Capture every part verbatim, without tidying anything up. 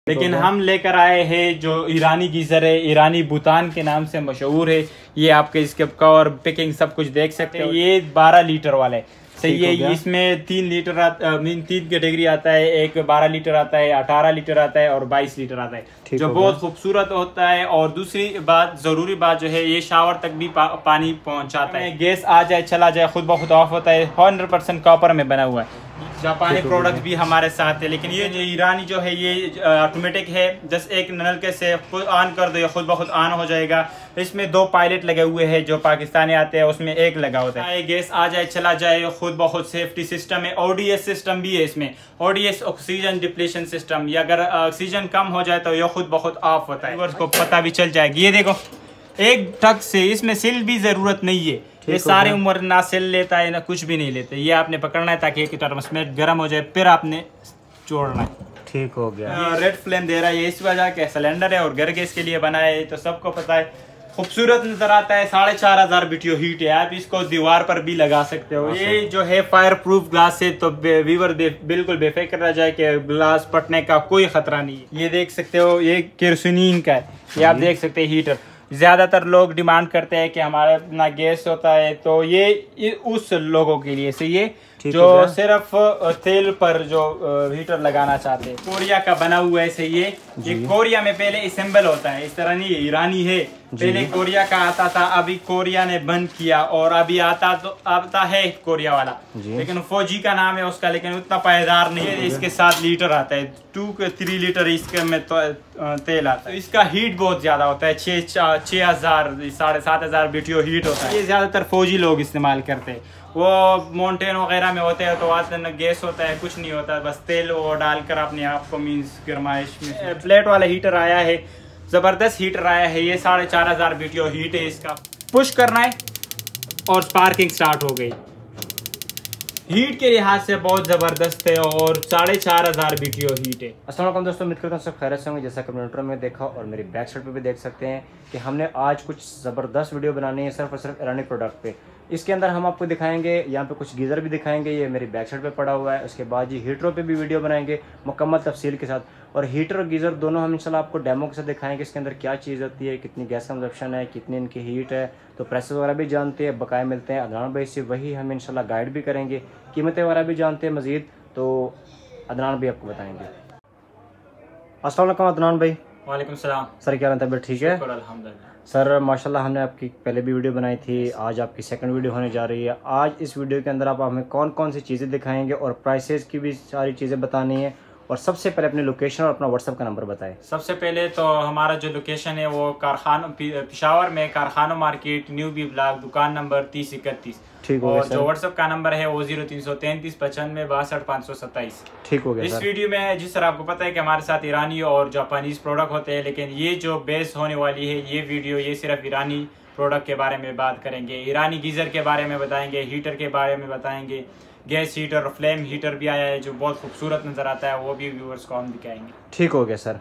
लेकिन हम लेकर आए हैं जो ईरानी गीज़र है, ईरानी बुतान के नाम से मशहूर है। ये आपके इसके कवर पिकिंग सब कुछ देख सकते हो। ये बारह लीटर वाला है, सही है। इसमें तीन लीटर आता, तीन कैटेगरी आता है, एक बारह लीटर आता है, अठारह लीटर आता है और बाईस लीटर आता है, जो बहुत खूबसूरत होता है। और दूसरी बात, जरूरी बात जो है, ये शावर तक भी पा, पानी पहुंचाता है। गैस आ जाए चला जाए खुद ब खुद ऑफ होता है। हंड्रेड परसेंट कॉपर में बना हुआ है। जापानी प्रोडक्ट भी हमारे साथ है, लेकिन ये जो ईरानी जो है ये ऑटोमेटिक है। जस्ट एक नल के से खुद ऑन कर दो, ये खुद ब खुद ऑन हो जाएगा। इसमें दो पायलट लगे हुए हैं, जो पाकिस्तानी आते हैं उसमें एक लगा होता है। गैस आ जाए चला जाए खुद ब खुद सेफ्टी सिस्टम है। ओडीएस सिस्टम भी है इसमें, ओडीएस ऑक्सीजन डिप्लीशन सिस्टम। या अगर ऑक्सीजन कम हो जाए तो ये खुद ब खुद ऑफ होता है, उसको पता भी चल जाएगी। ये देखो एक टक से, इसमें सिल भी जरूरत नहीं है। ये सारी उम्र ना सेल लेता है ना कुछ भी नहीं लेता। ये आपने पकड़ना है ताकि एक टर्मस में गर्म हो जाए, फिर आपने छोड़ना है। ठीक हो गया। ये रेड फ्लेम दे रहा है, ये इस वजह के सिलेंडर है और घर गैस के लिए बना है, तो सबको पता है। खूबसूरत नजर आता है। साढ़े चार हजार बीटीओ हीट है। आप इसको दीवार पर भी लगा सकते हो। ये जो है फायर प्रूफ ग्लास है, तो वीवर बिल्कुल बेफिक्र रह जाए कि ग्लास फटने का कोई खतरा नहीं है। ये देख सकते हो, ये केरोसिन का है। ये आप देख सकते हैं हीटर। ज्यादातर लोग डिमांड करते हैं कि हमारा अपना गैस होता है, तो ये, ये उस लोगों के लिए सही है जो सिर्फ तेल पर जो हीटर लगाना चाहते हैं। कोरिया का बना हुआ है, सही है। ये कोरिया में पहले असेंबल होता है, इस तरह नहीं, ईरानी है। पहले कोरिया का आता था, अभी कोरिया ने बंद किया और अभी आता तो आता है कोरिया वाला, लेकिन फौजी का नाम है उसका, लेकिन उतना पायदार नहीं है। इसके साथ लीटर आता है, टू के थ्री लीटर इसके में तो तेल आता है। इसका हीट बहुत ज्यादा होता है, छः छः हजार साढ़े सात हजार बीटीओ हीट होता है। ये ज्यादातर फौजी लोग इस्तेमाल करते हैं। वो माउंटेन वगैरह में होते हैं तो वहाँ न गैस होता है, कुछ नहीं होता, बस तेल वो डालकर अपने आप को मीन्स गर्माइश में। प्लेट वाला हीटर आया है, ज़बरदस्त हीटर आया है। ये साढ़े चार हज़ार बीटीओ हीट है। इसका पुश करना है और स्पार्किंग स्टार्ट हो गई। हीट के लिहाज से बहुत ज़बरदस्त है और साढ़े चार हज़ार बीटीओ हीट है। अस्सलाम वालेकुम दोस्तों, उम्मीद करता हूँ सब खैरियत से होंगे। जैसा कि इंट्रो में देखा और मेरी बैक साइड पे भी देख सकते हैं कि हमने आज कुछ ज़बरदस्त वीडियो बनानी है सिर्फ और सिर्फ ईरानी प्रोडक्ट पे। इसके अंदर हम आपको दिखाएंगे, यहाँ पे कुछ गीज़र भी दिखाएंगे, ये मेरी बैक साइड पे पड़ा हुआ है। उसके बाद ये हीटरों पे भी वीडियो बनाएंगे मुकम्मल तफसील के साथ। और हीटर और गीज़र दोनों हम इंशाल्लाह आपको डेमो के साथ दिखाएंगे, इसके अंदर क्या चीज़ होती है, कितनी गैस कंजप्शन है, कितनी इनकी हीट है, तो प्रेसेस वगैरह भी जानते हैं, बकाया मिलते हैं अदनान भाई से, वही हम इंशाल्लाह गाइड भी करेंगे, कीमतें वगैरह भी जानते हैं मज़ीद, तो अदनान भी आपको बताएंगे। अस्सलाम वालेकुम अदनान भाई। वालेकुम सलाम सर, क्या तबीयत ठीक है? अल्हम्दुलिल्लाह सर माशाल्लाह, हमने आपकी पहले भी वीडियो बनाई थी, आज आपकी सेकंड वीडियो होने जा रही है। आज इस वीडियो के अंदर आप हमें कौन कौन सी चीज़ें दिखाएंगे और प्राइसेस की भी सारी चीज़ें बतानी है। और सबसे पहले अपनी लोकेशन और अपना व्हाट्सएप का नंबर बताएं। सबसे पहले तो हमारा जो लोकेशन है वो कारखाना पेशावर में, कारखाना मार्केट, न्यू बी ब्लॉक, दुकान नंबर तीस इकतीस। ठीक हो और गया। जो व्हाट्सएप का नंबर है वो जीरो तीन सौ तैंतीस पचानवे बासठ पाँच सौ सत्ताईस। ठीक हो गया। इस वीडियो में जिस तरह आपको पता है कि हमारे साथ ईरानी और जापानीज प्रोडक्ट होते हैं, लेकिन ये जो बेस होने वाली है ये वीडियो, ये सिर्फ ईरानी प्रोडक्ट के बारे में बात करेंगे। ईरानी गीज़र के बारे में बताएंगे, हीटर के बारे में बताएंगे, गैस हीटर और फ्लेम हीटर भी आया है जो बहुत खूबसूरत नजर आता है, वो भी व्यूअर्स को हम दिखाएंगे। ठीक हो गया सर।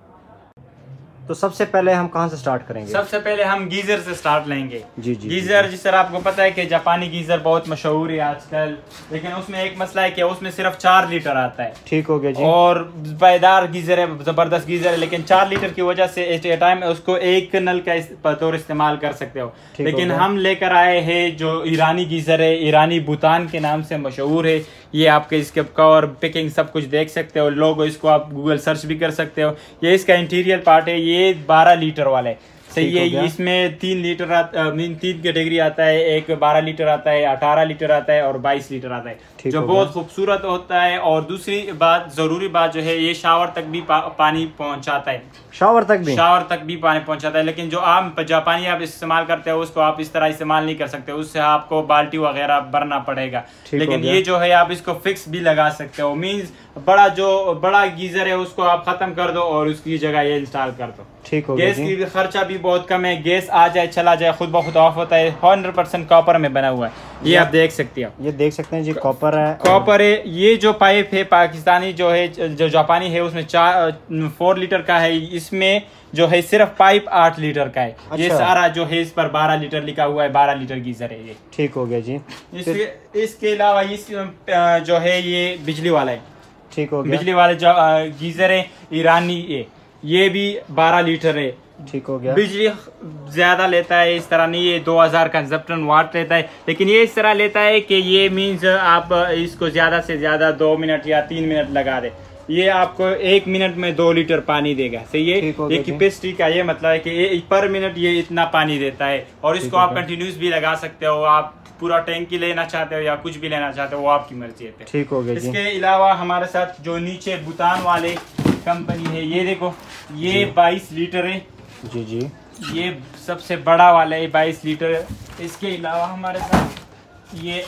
तो सबसे पहले हम कहाँ से स्टार्ट करेंगे? सबसे पहले हम गीजर से स्टार्ट लेंगे। जी जी। गीजर जिस तरह आपको पता है कि जापानी गीजर बहुत मशहूर है आजकल, लेकिन उसमें एक मसला है कि उसमें सिर्फ चार लीटर आता है। ठीक हो गया जी। और पायदार गीजर है, जबरदस्त गीजर है, लेकिन चार लीटर की वजह से एट ए टाइम उसको एक नल का तौर इस्तेमाल कर सकते हो। लेकिन हम लेकर आए हैं जो ईरानी गीजर है, ईरानी बुतान के नाम से मशहूर है। ये आपके इसके कवर पिकिंग सब कुछ देख सकते हो, लोगो इसको आप गूगल सर्च भी कर सकते हो। ये इसका इंटीरियर पार्ट है, ये बारह लीटर वाला है, सही है। इसमें तीन लीटर आता, तीन कैटेगरी आता है, एक बारह लीटर आता है, अठारह लीटर आता है और बाईस लीटर आता है, जो बहुत खूबसूरत होता है। और दूसरी बात, जरूरी बात जो है, ये शावर तक भी पा, पानी पहुंचाता है। शावर तक भी शावर तक भी पानी पहुंचाता है। लेकिन जो आम जापानी आप इस्तेमाल करते हो उसको आप इस तरह इस्तेमाल नहीं कर सकते, उससे आपको बाल्टी वगैरह भरना पड़ेगा। लेकिन ये जो है आप इसको फिक्स भी लगा सकते हो, मींस बड़ा जो बड़ा गीजर है उसको आप खत्म कर दो और उसकी जगह ये इंस्टॉल कर दो। ठीक हो गया। गैस की खर्चा भी बहुत कम है। गैस आ जाए चला जाए खुद ब खुद ऑफ होता है। हंड्रेड परसेंट कॉपर में बना हुआ है, ये आप देख सकते हो। ये देख सकते हैं जी, कॉपर है। कॉपर है। ये जो पाइप है पाकिस्तानी जो है, जो जापानी है उसमें चार फोर लीटर का है, इसमें जो है सिर्फ पाइप आठ लीटर का है। अच्छा। ये सारा जो है इस पर बारह लीटर लिखा हुआ है, बारह लीटर गीजर है ये। ठीक हो गया जी। इसके इसके अलावा इस जो है ये बिजली वाला है, ठीक हो गया। बिजली वाले जो गीजर है ईरानी, ये ये भी बारह लीटर है। ठीक हो गया। बिजली ज्यादा लेता है, इस तरह नहीं, ये दो हजार कंजप्शन वाट लेता है, लेकिन ये इस तरह लेता है कि ये मीन्स आप इसको ज्यादा से ज्यादा दो मिनट या तीन मिनट लगा दे, ये आपको एक मिनट में दो लीटर पानी देगा। सही है। ये कैपेसिटी का ये मतलब है कि ये पर मिनट ये इतना पानी देता है, और इसको आप कंटिन्यूस भी लगा सकते हो। आप पूरा टैंकी लेना चाहते हो या कुछ भी लेना चाहते हो, वो आपकी मर्जी है। ठीक हो गया। इसके अलावा हमारे साथ जो नीचे भूटान वाले कंपनी है, ये देखो, ये बाईस लीटर है। जी जी, ये सबसे बड़ा वाला है, बाईस लीटर है। इसके अलावा हमारे साथ ये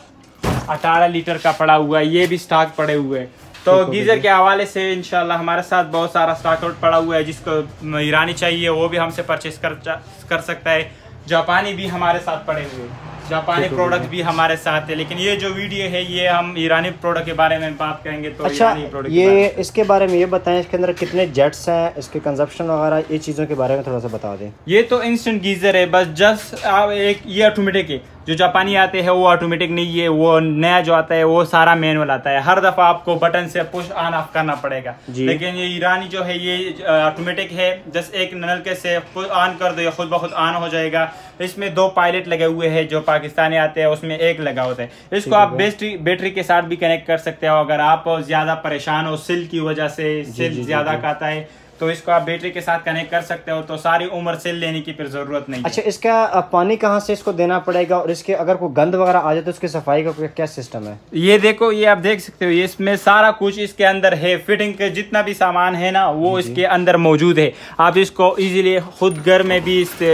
अठारह लीटर का पड़ा हुआ है, ये भी स्टॉक पड़े हुए हैं। तो गीजर के हवाले से इंशाल्लाह हमारे साथ बहुत सारा स्टॉक आउट पड़ा हुआ है। जिसको ईरानी चाहिए वो भी हमसे परचेस कर कर सकता है। जापानी भी हमारे साथ पड़े हुए हैं, जापानी प्रोडक्ट भी हमारे साथ है। लेकिन ये जो वीडियो है ये हम ईरानी प्रोडक्ट के बारे में बात करेंगे। तो अच्छा, प्रोडक्ट ये इसके बारे में ये बताएं, इसके अंदर कितने जेट्स हैं, इसके कंजप्शन वगैरह, ये चीज़ों के बारे में थोड़ा सा बता दें। ये तो इंस्टेंट गीजर है, बस जस्ट आप एक ये ऑटोमेटिक है। जो जापानी आते हैं वो ऑटोमेटिक नहीं है, वो नया जो आता है वो सारा मैनुअल आता है। हर दफा आपको बटन से पुश ऑन ऑफ करना पड़ेगा। लेकिन ये ईरानी जो है ये ऑटोमेटिक है, जस्ट एक नल के से ऑन कर दो, ये खुद ब खुद ऑन हो जाएगा। इसमें दो पायलट लगे हुए हैं, जो पाकिस्तानी आते हैं उसमें एक लगा होता है। इसको आप बैटरी बैटरी के साथ भी कनेक्ट कर सकते हो। अगर आप ज्यादा परेशान हो सिल की वजह से, सिल ज्यादा खाता है, तो इसको आप बैटरी के साथ कनेक्ट कर सकते हो। तो सारी उम्र सेल लेने की फिर जरूरत नहीं। अच्छा, इसका पानी कहाँ से इसको देना पड़ेगा, और इसके अगर कोई गंद वगैरह आ जाए तो उसकी सफाई का क्या सिस्टम है? ये देखो, ये आप देख सकते हो, ये इसमें सारा कुछ इसके अंदर है। फिटिंग के जितना भी सामान है ना वो इसके अंदर मौजूद है। आप इसको इजीली खुद घर में भी इससे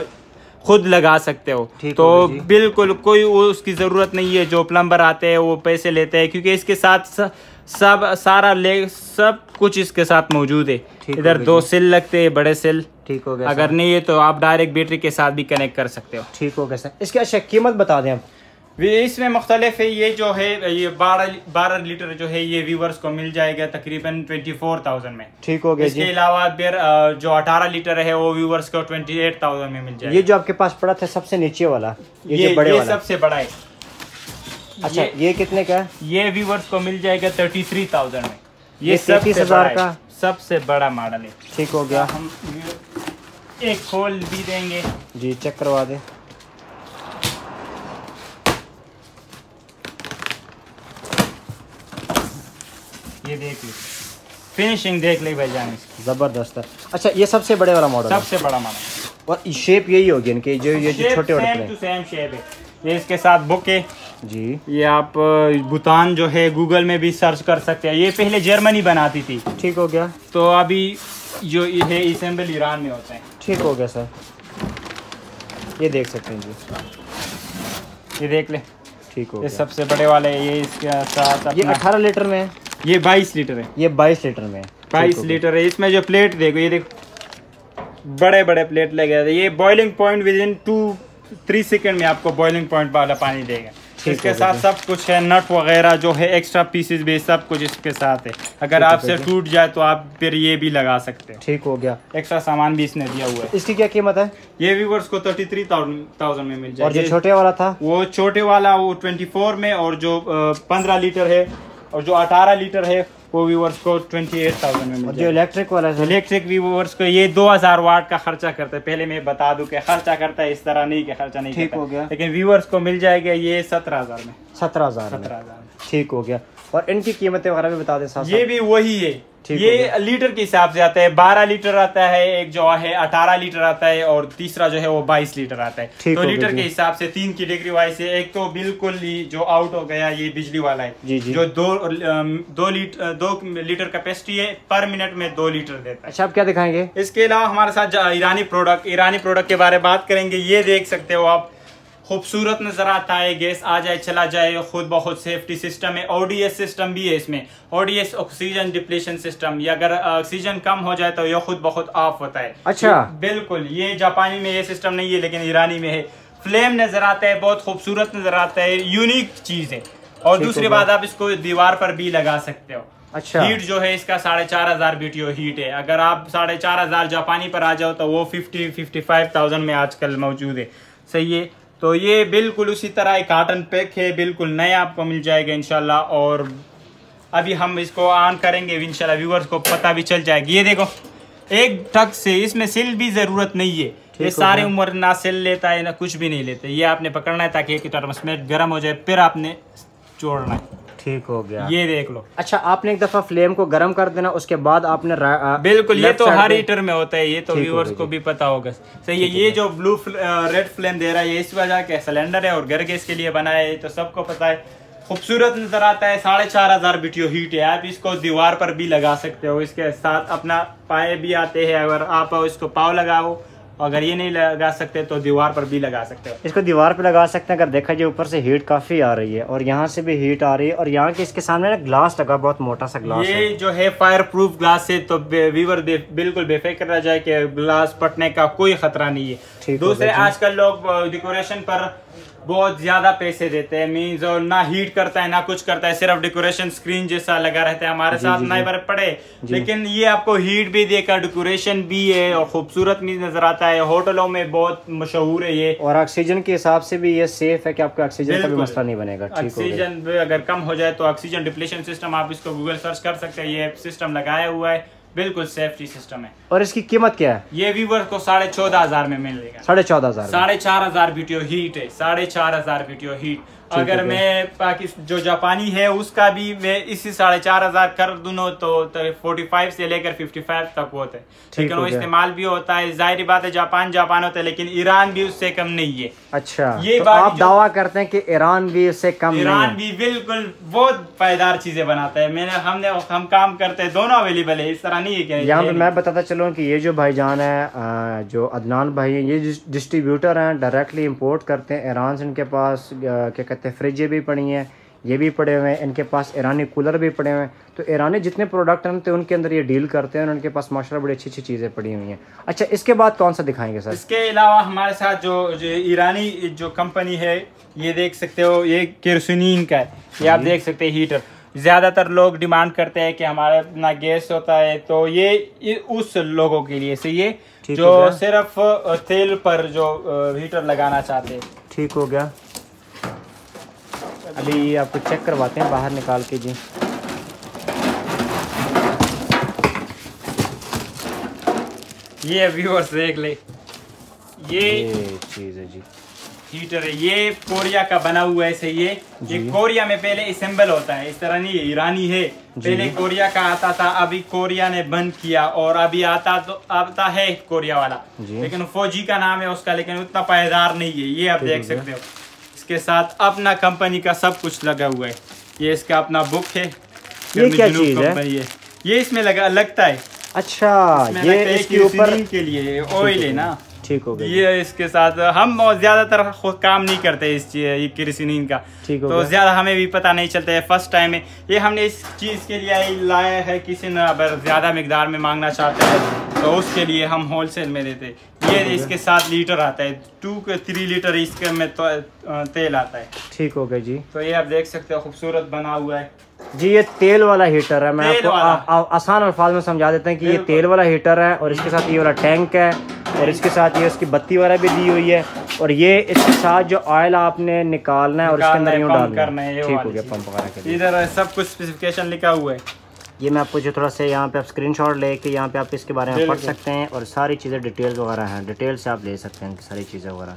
खुद लगा सकते हो। तो बिल्कुल कोई उसकी जरूरत नहीं है। जो प्लम्बर आते हैं वो पैसे लेते हैं, क्योंकि इसके साथ सब सारा ले सब कुछ इसके साथ मौजूद है। इधर दो सेल लगते हैं, बड़े सेल। ठीक हो गया। अगर नहीं है तो आप डायरेक्ट बैटरी के साथ भी कनेक्ट कर सकते हो। ठीक हो गया सर। इसकी अच्छा कीमत बता दें आप। इसमें मुख्तलिफ है। ये जो है ये बारह बारह लीटर जो है ये व्यूवर्स को मिल जाएगा तकरीबन ट्वेंटी फोर थाउजेंड में। ठीक हो गया। इसके अलावा फिर जो अठारह लीटर है वो व्यूवर्स को ट्वेंटी एट थाउजेंड में मिल जाएगा। ये जो आपके पास पड़ा था सबसे नीचे वाला, ये, ये जो बड़े ये वाला सबसे बड़ा है। अच्छा, ये, ये कितने का है? ये व्यूवर्स को मिल जाएगा थर्टी थ्री थाउजेंड में। ये तैतीस हजार का सबसे बड़ा मॉडल है। ठीक हो गया। हम एक खोल भी देंगे जी, चेक करवा दे। ये देख ले, फिनिशिंग देख ले भाईजान, जबरदस्त है। अच्छा, ये सबसे बड़े वाला मॉडल, सबसे बड़ा मॉडल, और शेप यही होगी इनके, जो ये जो छोटे वाले सेम टू सेम शेप है। ये इसके साथ बुक है जी। ये आप भूटान जो है गूगल में भी सर्च कर सकते हैं। ये पहले जर्मनी बनाती थी। ठीक हो गया। तो अभी जो ये है असेंबल ईरान में होता है। ठीक हो गया सर। ये देख सकते हैं जी, ये देख ले। ठीक हो ये गया। सबसे बड़े वाले ये इसके साथ ये अठारह लीटर में है, ये बाईस लीटर है। ये बाईस लीटर में बाईस लीटर है। इसमें जो प्लेट देखो, ये देखो बड़े बड़े प्लेट लगे थे। ये boiling point within two three second में आपको बॉइलिंग पॉइंट वाला पानी देगा। इसके साथ सब कुछ है, नट वगैरह जो है, एक्स्ट्रा पीसेस भी सब कुछ इसके साथ है। अगर आपसे टूट जाए तो आप फिर ये भी लगा सकते हो। ठीक हो गया। एक्स्ट्रा सामान भी इसने दिया हुआ है। इसकी क्या कीमत है? ये व्यूवर्स को थर्टी थ्री थाउजेंड में मिल जाएगा। और जो छोटे वाला था वो छोटे वाला वो ट्वेंटी फोर में, और जो पंद्रह लीटर है और जो अठारह लीटर है वो व्यूवर्स को ट्वेंटी एट थाउजेंड में मिल जाएगा। जो इलेक्ट्रिक वाला है, इलेक्ट्रिक व्यूवर्स को ये दो हजार वाट का खर्चा करता है। पहले मैं बता दूं कि खर्चा करता है, इस तरह नहीं कि खर्चा नहीं ठीक करता। हो गया। लेकिन व्यूवर्स को मिल जाएगा ये सत्रह हजार में। सत्रह हजार सत्रह हजार ठीक हो गया। और इनकी कीमतें वगैरह भी बता दें साथ। ये भी वही है। ये लीटर के हिसाब से आता है। बारह लीटर आता है, एक जो है अठारह लीटर आता है, और तीसरा जो है वो बाईस लीटर आता है। तो लीटर के हिसाब से तीन कैटेगरी वाइज है। एक तो बिल्कुल ही जो आउट हो गया ये बिजली वाला है, जी जी। जो दो दो लीटर दो लीटर कैपेसिटी है, पर मिनट में दो लीटर देता है। अच्छा, आप क्या दिखाएंगे? इसके अलावा हमारे साथ ईरानी प्रोडक्ट ईरानी प्रोडक्ट के बारे में बात करेंगे। ये देख सकते हो आप, खूबसूरत नजर आता है। गैस आ जाए चला जाए, खुद बहुत सेफ्टी सिस्टम है। ओडीएस सिस्टम भी है इसमें। ओडीएस ऑक्सीजन डिप्लीशन सिस्टम, ये अगर ऑक्सीजन कम हो जाए तो ये खुद बहुत ऑफ होता है। अच्छा, बिल्कुल। ये जापानी में ये सिस्टम नहीं है, लेकिन ईरानी में है। फ्लेम नजर आता है, बहुत खूबसूरत नजर आता है, यूनिक चीज है। और दूसरी बात, आप इसको दीवार पर भी लगा सकते हो। अच्छा, हीट जो है इसका साढ़े चार हजार बीटीओ हीट है। अगर आप साढ़े चार हजार जापानी पर आ जाओ तो वो फिफ्टी फिफ्टी फाइव थाउजेंड में आजकल मौजूद है। सही है। तो ये बिल्कुल उसी तरह एक कार्टन पैक है, बिल्कुल नया आपको मिल जाएगा इंशाल्लाह। और अभी हम इसको ऑन करेंगे, इंशाल्लाह व्यूअर्स को पता भी चल जाएगी। ये देखो एक टक से, इसमें सिल भी जरूरत नहीं है। ये सारे उम्र ना सिल लेता है ना कुछ भी नहीं लेते। ये आपने पकड़ना है ताकि एक तरफ में गर्म हो जाए, फिर आपने जोड़ना है। ठीक हो गया, ये देख लो। अच्छा, आपने एक दफा फ्लेम को गर्म कर देना, उसके बाद आपने बिल्कुल, ये तो हर हीटर में होता है, ये तो व्यूअर्स को भी पता होगा। सही है। ये जो ब्लू रेड फ्लेम दे रहा है ये इस वजह के सिलेंडर है और घर गैस के लिए बना है, तो सबको पता है। खूबसूरत नजर आता है, साढ़े चार हजार बीटीओ हीट है। आप इसको दीवार पर भी लगा सकते हो, इसके साथ अपना पाए भी आते हैं। अगर आप इसको पाव लगाओ, अगर ये नहीं लगा सकते तो दीवार पर भी लगा सकते हो। इसको दीवार पर लगा सकते हैं। अगर देखा जाए ऊपर से हीट काफी आ रही है और यहाँ से भी हीट आ रही है, और यहाँ के इसके सामने ना ग्लास लगा, बहुत मोटा सा ग्लास ये है। जो है फायर प्रूफ ग्लास है, तो वीवर बिल्कुल बेफिक्र रह जाए कि ग्लास फटने का कोई खतरा नहीं है। दूसरे आजकल लोग डेकोरेशन पर बहुत ज्यादा पैसे देते हैं, मीन्स और ना हीट करता है ना कुछ करता है, सिर्फ डेकोरेशन स्क्रीन जैसा लगा रहता है। हमारे साथ नहीं बर्फ पड़े, लेकिन ये आपको हीट भी देगा, डेकोरेशन भी है और खूबसूरत भी नजर आता है। होटलों में बहुत मशहूर है ये, और ऑक्सीजन के हिसाब से भी ये सेफ है कि आपको ऑक्सीजन का भी मसला नहीं बनेगा। ऑक्सीजन अगर कम हो जाए तो ऑक्सीजन डिप्लीशन सिस्टम, आप इसको गूगल सर्च कर सकते हैं, ये सिस्टम लगाया हुआ है, बिल्कुल सेफ्टी सिस्टम है। और इसकी कीमत क्या है? ये व्यूवर को साढ़े चौदह हजार में मिलेगा। साढ़े चौदह हजार साढ़े चार हजार बीटीओ हीट है, साढ़े चार हजार बीटीओ हीट। अगर मैं पाकिस्तान जो जापानी है उसका भी मैं इसी साढ़े चार हजार कर दूँ तो फोर्टी फाइव से लेकर फिफ्टी फाइव तक होता है, लेकिन वो इस्तेमाल भी होता है। जाहिर बात है जापान जापान होता है, लेकिन ईरान भी उससे कम नहीं है। अच्छा, ये तो बात आप दावा करते हैं कि ईरान भी उससे कम नहीं है? ईरान भी बिल्कुल बहुत पायदार चीजें बनाता है। मैंने हमने हम काम करते हैं, दोनों अवेलेबल है, इस तरह नहीं है कि यहाँ पे मैं बताता चलूँ कि ये जो भाईजान है, जो अदनान भाई है, ये डिस्ट्रीब्यूटर हैं, डायरेक्टली इंपोर्ट करते हैं ईरान से। इनके पास क्या कहते हैं फ्रिज भी पड़ी हैं, ये भी पड़े हुए हैं, इनके पास ईरानी कूलर भी पड़े हुए हैं। तो ईरानी जितने प्रोडक्ट हैं तो उनके अंदर ये डील करते हैं और उनके पास माशाल्लाह बड़ी अच्छी अच्छी चीज़ें पड़ी हुई हैं। अच्छा, इसके बाद कौन सा दिखाएंगे सर? इसके अलावा हमारे साथ जो, जो ईरानी जो कंपनी है, ये देख सकते हो, ये केरोसिन का है, ये आप देख सकते हैं हीटर। ज़्यादातर लोग डिमांड करते हैं कि हमारा ना गैस होता है, तो ये, ये उस लोगों के लिए से ये जो सिर्फ तेल पर जो हीटर लगाना चाहते हैं। ठीक हो गया, अभी आपको चेक करवाते हैं बाहर निकाल के जी। ये व्यूअर्स देख ले, ये, ये चीज़ है जी, हीटर है, ये कोरिया का बना हुआ है। सही है। ये कोरिया में पहले असेंबल होता है, इस तरह नहीं है, ईरानी है। पहले कोरिया का आता था, अभी कोरिया ने बंद किया, और अभी आता तो आता है कोरिया वाला, लेकिन फौजी का नाम है उसका, लेकिन उतना पायदार नहीं है। ये आप देख सकते हो, इसके साथ अपना कंपनी का सब कुछ लगा हुआ है। ये इसका अपना बुक है, ये क्या चीज है? ये ये इसमें लगा लगता है। अच्छा, ये इसके ऊपर के लिए ऑयल है ना। ठीक हो गया। ये इसके साथ हम ज्यादातर काम नहीं करते इस केरोसिन का, तो ज्यादा हमें भी पता नहीं चलता है। फर्स्ट टाइम है ये, हमने इस चीज के लिए लाया है। किसी ने अगर ज्यादा मिकदार में मांगना चाहते हैं तो उसके लिए हम होलसेल में देते। ये इसके साथ लीटर आता है, टू के थ्री लीटर इसके में तो तेल आता है। ठीक हो गया जी। तो ये आप देख सकते हो, खूबसूरत बना हुआ है जी। ये तेल वाला हीटर है, मैं आपको आसान अल्फाज में समझा देते हैं कि ये तेल वाला हीटर है, और इसके साथ ये वाला टैंक है, और इसके साथ ये उसकी बत्ती वाला भी दी हुई है, और ये इसके साथ जो ऑयल आपने निकालना है और इसके अंदर यूं डालना है। ठीक हो गया, पंप वगैरह के लिए इधर सब कुछ स्पेसिफिकेशन लिखा हुआ है। ये मैं आपको जो थोड़ा सा यहाँ पे आप स्क्रीनशॉट लेके यहाँ पे आप इसके बारे में पढ़ सकते हैं, और सारी चीज़ें डिटेल्स वगैरह हैं, डिटेल से आप ले सकते हैं सारी चीज़ें वगैरह।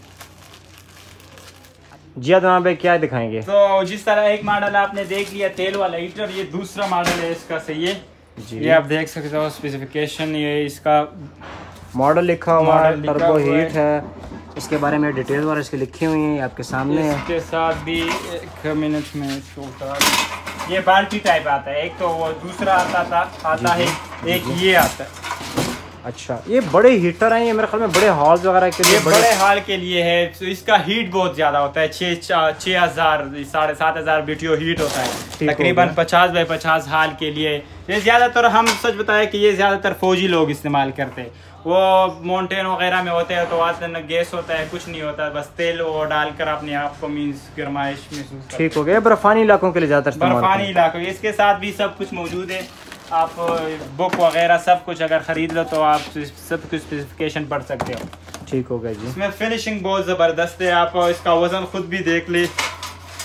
जी अदनान भाई क्या दिखाएंगे? तो जिस तरह एक मॉडल आपने देख लिया तेल वाला हीटर, ये दूसरा मॉडल है इसका। सही है जी, ये आप देख सकते हो स्पेसिफिकेशन, ये इसका मॉडल लिखा हुआ है, टर्बो हीट है, इसके बारे में डिटेल वगैरह इसके लिखी हुई है आपके सामने। इसके साथ भी एक मिनट में इसको उतार, ये बाल्टी टाइप आता है, एक तो वो दूसरा आता था आता है, एक ये आता है। अच्छा, ये बड़े हीटर हैं, ये मेरे ख्याल में बड़े हॉल्स वगैरह के लिए, बड़े हॉल के लिए है। तो इसका हीट बहुत ज्यादा होता है, छः छः हजार साढ़े सात हजार बीटीओ हीट होता है, तकरीबन पचास बाई पचास हाल के लिए। ये ज्यादातर हम सच बताए कि ये ज्यादातर फौजी लोग इस्तेमाल करते हैं। वो माउंटेन वगैरह में होते हैं तो वहाँ न गैस होता है, कुछ नहीं होता, बस तेल वो डालकर अपने आप को मीन्स गर्माइश महसूस। ठीक हो गया। बर्फानी इलाकों के लिए ज्यादातर बर्फानी इलाकों, इसके साथ भी सब कुछ मौजूद है। आप बुक वगैरह सब कुछ अगर ख़रीद लो तो आप सब कुछ स्पेसिफिकेशन पढ़ सकते हो। ठीक हो गया जी। इसमें फिनिशिंग बहुत ज़बरदस्त है, आप इसका वज़न खुद भी देख ले,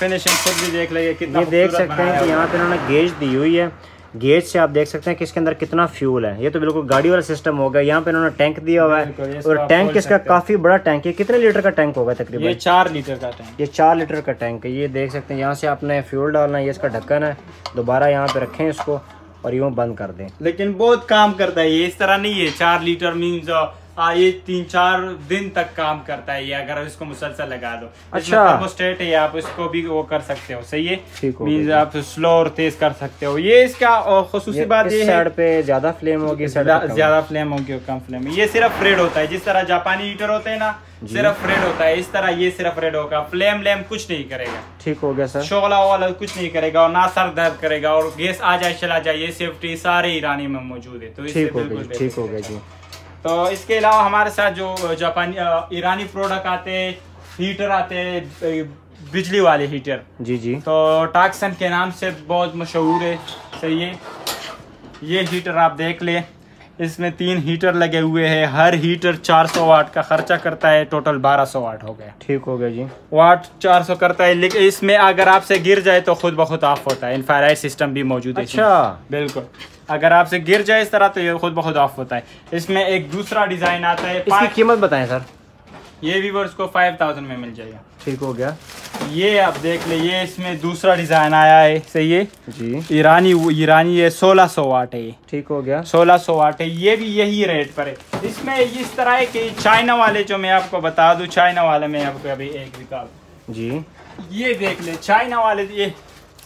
फिनिशिंग खुद भी देख लेंगे कितना ये देख सकते हैं कि यहाँ पे इन्होंने गेज दी हुई है। गेज से आप देख सकते हैं कि इसके अंदर कितना फ्यूल है। ये तो बिल्कुल गाड़ी वाला सिस्टम होगा। यहाँ पे इन्होंने टैंक दिया हुआ है और टैंक इसका काफी बड़ा टैंक है। कितने लीटर का टैंक होगा तकरीबन? ये चार लीटर का टैंक। ये चार लीटर का टैंक है। ये देख सकते हैं यहाँ से आपने फ्यूल डालना है। ये इसका ढक्कन है, दोबारा यहाँ पे रखें इसको और यूँ बंद कर दें। लेकिन बहुत काम करता है ये, इस तरह नहीं है चार लीटर मीन्स आ, ये तीन चार दिन तक काम करता है ये, अगर इसको मुसलसल लगा दो। अच्छा, थर्मोस्टेट है, आप इसको भी वो कर सकते हो। सही है, ठीक हो मीन्स आप स्लो और तेज कर सकते हो। ये इसका खुसूसी बात ये है, साइड पे ज्यादा फ्लेम होगी, ज्यादा फ्लेम होगी कम फ्लेम। ये सिर्फ रेड होता है, जिस तरह जापानी हीटर होते हैं ना, सिर्फ रेड होता है। इस तरह ये सिर्फ रेड होगा, फ्लेम लेम कुछ नहीं करेगा। ठीक हो गया सर। शोला वाला कुछ नहीं करेगा और ना सर दर्द करेगा और गैस आ जाए चला जाए, ये सेफ्टी सारे ईरानी में मौजूद है। तो ठीक हो गया, ठीक हो गया जी। तो इसके अलावा हमारे साथ जो जापानी ईरानी प्रोडक्ट आते हैं, हीटर आते हैं, बिजली वाले हीटर। जी जी। तो टाक्सन के नाम से बहुत मशहूर है। सही है, ये हीटर आप देख ले, इसमें तीन हीटर लगे हुए हैं। हर हीटर चार सौ वाट का खर्चा करता है, टोटल बारह सौ वाट हो गया। ठीक हो गया जी। वाट चार सौ करता है, लेकिन इसमें अगर आपसे गिर जाए तो खुद ब खुद ऑफ होता है। इंफ्रारेड सिस्टम भी मौजूद है। अच्छा, बिल्कुल, अगर आपसे गिर जाए इस तरह तो ये खुद ब खुद ऑफ होता है। इसमें एक दूसरा डिजाइन आता है। इसकी कीमत बताएं सर। ये व्यूअर्स को फाइव थाउजेंड में मिल जाएगा। ठीक हो गया। ये आप देख ले, ये इसमें दूसरा डिजाइन आया है। सही है जी। ईरानी ईरानी है, सोलह सौ वाट है। ठीक हो गया, सोलह सौ वाट है। ये भी यही रेट पर है। इसमें इस तरह है कि चाइना वाले जो मैं आपको बता दूं, चाइना वाले में आपको अभी एक निकाल जी। ये देख ले, चाइना वाले ये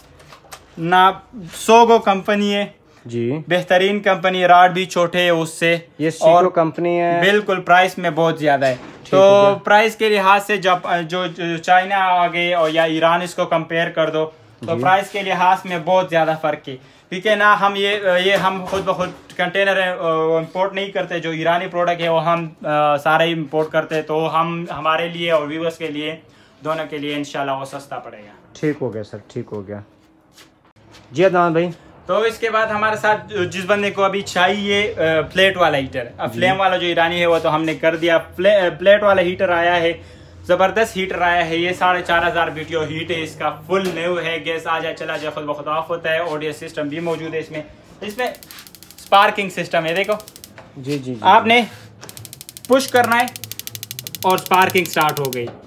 ना सोगो कंपनी है जी, बेहतरीन कंपनी, राड भी छोटे है उससे। ये और कंपनी है, बिल्कुल प्राइस में बहुत ज्यादा है। तो प्राइस के लिहाज से जब जो चाइना आगे और या ईरान इसको कंपेयर कर दो तो प्राइस के लिहाज में बहुत ज्यादा फर्क है। ठीक है ना, हम ये ये हम खुद ब खुद कंटेनर इंपोर्ट नहीं करते। जो ईरानी प्रोडक्ट है वो हम आ, सारे इंपोर्ट करते हैं, तो हम हमारे लिए और व्यूअर्स के लिए दोनों के लिए इंशाल्लाह वो सस्ता पड़ेगा। ठीक हो गया सर, ठीक हो गया जी अदनान भाई। तो इसके बाद हमारे साथ जिस बंदे को अभी चाहिए प्लेट वाला हीटर, अब फ्लेम वाला जो ईरानी है वो तो हमने कर दिया। प्ले, प्लेट वाला हीटर आया है, जबरदस्त हीटर आया है। ये साढ़े चार हजार बीटीओ हीट है, इसका फुल न्यू है। गैस आ जाए चला जाए खुद ब खुद ऑफ होता है। ऑडियो सिस्टम भी मौजूद है इसमें। इसमें स्पार्किंग सिस्टम है, देखो जी जी, जी। आपने पुश करना है और स्पार्किंग स्टार्ट हो गई।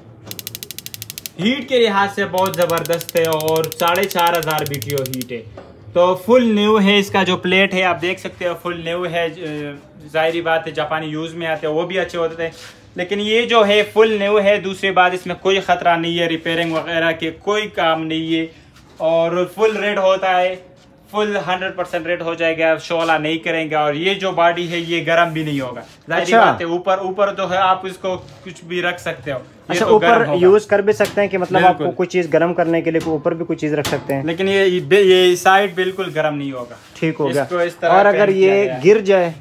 हीट के लिहाज से बहुत जबरदस्त है और साढ़े चार हजार बीटीओ हीट है। तो फुल न्यू है। इसका जो प्लेट है आप देख सकते हो, फुल न्यू है। जाहिर बात है जापानी यूज में आते हैं वो भी अच्छे होते थे, लेकिन ये जो है फुल न्यू है। दूसरी बात, इसमें कोई खतरा नहीं है, रिपेयरिंग वगैरह के कोई काम नहीं है और फुल रेड होता है, फुल हंड्रेड परसेंट रेड हो जाएगा, शोला नहीं करेंगे। और ये जो बॉडी है ये गर्म भी नहीं होगा। जाहिर अच्छा। बात है ऊपर ऊपर जो है आप इसको कुछ भी रख सकते हो। अच्छा, तो ऊपर यूज कर भी सकते हैं कि मतलब आपको कुछ चीज गर्म करने के लिए ऊपर भी कुछ चीज रख सकते हैं, लेकिन ये ये साइड बिल्कुल गर्म नहीं होगा। ठीक हो गया। और अगर ये गिर जाए,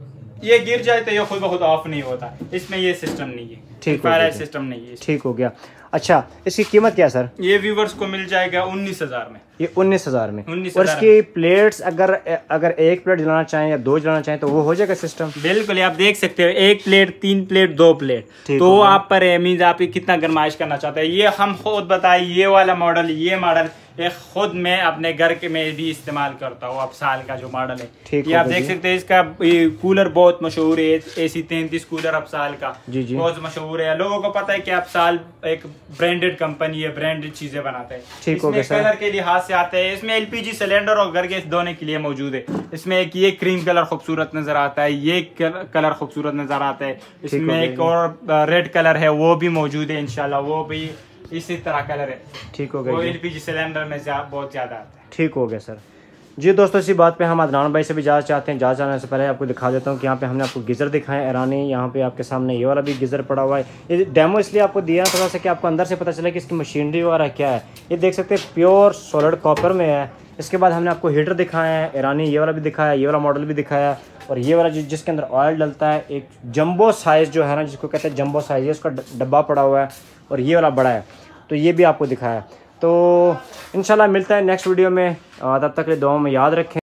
ये गिर जाए तो ये खुद ब खुद ऑफ नहीं होता। इसमें ये सिस्टम नहीं है, ठीक हो सिस्टम नहीं है। ठीक हो गया। अच्छा, इसकी कीमत क्या सर? ये व्यूवर्स को मिल जाएगा उन्नीस हजार में। ये उन्नीस हजार में। उन्नीस और इसकी प्लेट्स अगर अगर एक प्लेट जलाना चाहें या दो जलाना चाहें तो वो हो जाएगा सिस्टम? बिल्कुल, आप देख सकते हो, एक प्लेट, तीन प्लेट, दो प्लेट, तो आप पर मीन्स आप कितना गरमाइश करना चाहते हैं। ये हम खुद बताए, ये वाला मॉडल, ये मॉडल ये खुद मैं अपने घर के में भी इस्तेमाल करता हूँ। अब साल का जो मॉडल है ये आप देख सकते हैं। इसका कूलर बहुत मशहूर है, एसी तैंतीस कूलर अब साल का जी जी। बहुत मशहूर है। लोगों को पता है कि अब साल एक ब्रांडेड कंपनी है, ब्रांडेड चीजें बनाते हैं। ठीक हो गया सर। कलर के लिहाज से आते हैं, इसमें एलपीजी सिलेंडर और घर गैस दोनों के लिए मौजूद है। इसमें एक ये क्रीम कलर खूबसूरत नजर आता है, ये कलर खूबसूरत नजर आता है। इसमें एक और रेड कलर है वो भी मौजूद है, इंशाल्लाह वो भी इसी तरह कलर है। ठीक हो गया। वो एलपीजी सिलेंडर में जा, बहुत ज्यादा आता है। ठीक हो गया सर जी। दोस्तों इसी बात पे हम अदनान भाई से भी इजाज़त चाहते हैं। इजाज़त जाने से पहले आपको दिखा देता हूँ कि यहाँ पे हमने आपको गीज़र दिखाए ईरानी। यहाँ पे आपके सामने ये वाला भी गीज़र पड़ा हुआ है। ये डेमो इसलिए आपको दिया थोड़ा सा कि आपको अंदर से पता चले कि इसकी मशीनरी वगैरह क्या है। ये देख सकते हैं प्योर सॉलिड कॉपर में है। इसके बाद हमने आपको हीटर दिखाया है ईरानी, ये वाला भी दिखाया, ये वाला मॉडल भी दिखाया, और ये वाला जिसके अंदर ऑयल डलता है, एक जंबो साइज़ जो है ना, जिसको कहते हैं जंबो साइज़, ये उसका डब्बा पड़ा हुआ है, और ये वाला बड़ा है, तो ये भी आपको दिखाया। तो इंशाल्लाह मिलता है नेक्स्ट वीडियो में। तब तक के लिए दुआओं में याद रखें।